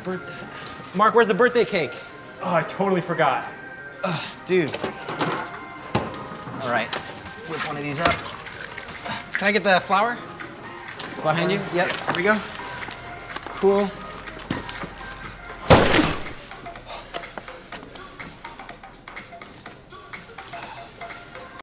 Mark, where's the birthday cake? Oh, I totally forgot. Dude. All right, whip one of these up. Can I get the flour? Behind you? Yep, here we go. Cool.